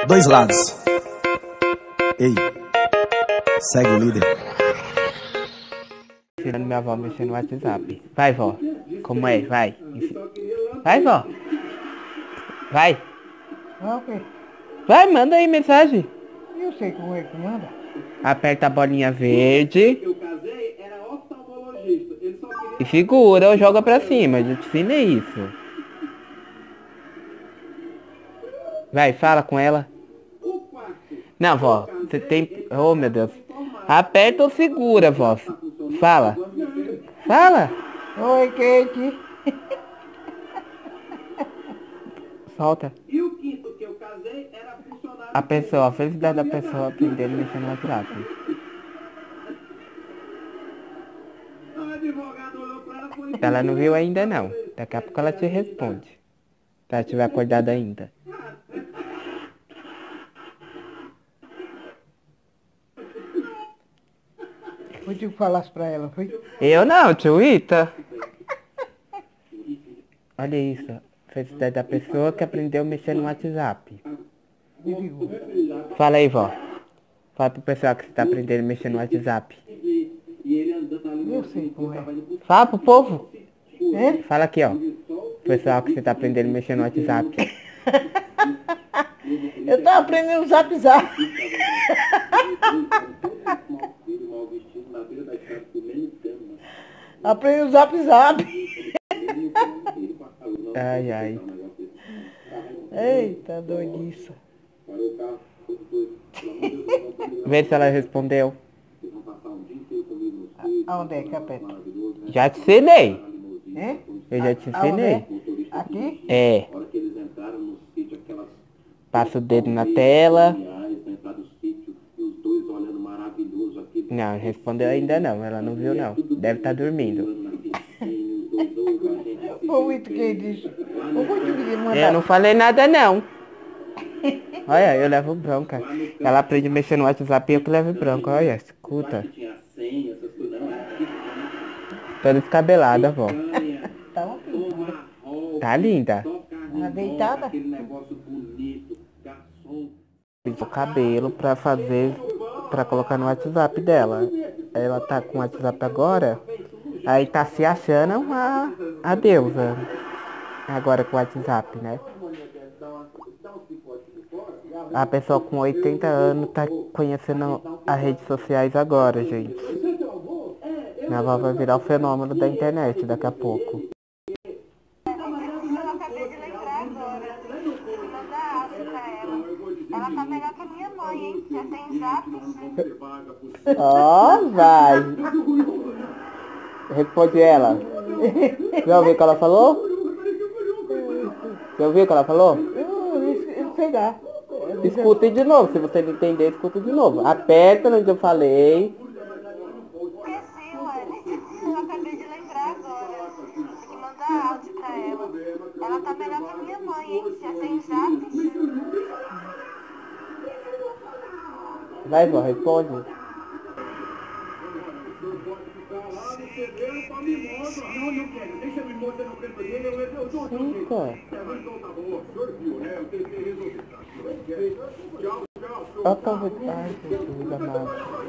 Dois lados. Ei, segue o líder. Ensinando minha avó a mexer no WhatsApp. Vai, vó. Como é? Vai. Vai, vó. Vai. Ok. Vai, manda aí mensagem. Eu sei como é que manda. Aperta a bolinha verde. E segura ou joga pra cima. Eu te ensinei isso. Vai, fala com ela. Não, vó. Você tem... Oh, meu Deus. Aperta ou segura, vó. Fala. Fala. Oi, Kate. Solta. A pessoa, a felicidade da pessoa aprendendo a mexer no WhatsApp. Ela não viu ainda não. Daqui a pouco ela te responde. Se ela estiver acordada ainda. Foi tu que falasse pra ela, foi? Eu não, tio Ita. Olha isso. A felicidade da pessoa que aprendeu a mexer no WhatsApp. Fala aí, vó. Fala pro pessoal que você tá aprendendo a mexer no WhatsApp. Eu sei como é. Fala pro povo. É? Fala aqui, ó. Pessoal que você tá aprendendo a mexer no WhatsApp. Eu tô aprendendo o zap zap. Aprendi o zap zap. Ai, ai. Eita, doidiça. Vê se ela respondeu. Aonde é que aperta? Já te ensinei. É? Eu já te Aonde ensinei. é? Aqui? É. Passa o dedo na tela. Não, respondeu ainda não. Ela não viu não. Deve estar dormindo. Foi muito que disse. Eu vou te pedir mandar. Eu não falei nada não. Olha, eu levo bronca. Ela aprende a mexer no WhatsApp e eu que levo bronca. Olha, escuta. Toda descabelada, vó. Tá uma pintura. Tá linda. Tá deitada? Fiz o cabelo pra fazer, pra colocar no WhatsApp dela. Ela tá com o WhatsApp agora, aí tá se achando a deusa. Agora com o WhatsApp, né? A pessoa com 80 anos tá conhecendo as redes sociais agora, gente. Minha avó vai virar o fenômeno da internet daqui a pouco. Ela tá melhor que a minha mãe, hein? Já tem zap. Ó, vai. Responde ela. Já ouviu o que ela falou? Já ouviu o que ela falou? Eu sei lá. Escuta de novo. Se você não entender, escuta de novo. Aperta onde eu falei. Esqueci, ué. Eu acabei de lembrar agora. Tem que mandar áudio pra ela. Ela tá melhor que a minha mãe, hein? Já tem zap. Vai, vó, responde. Fica. Ó, ai, Jesus amado.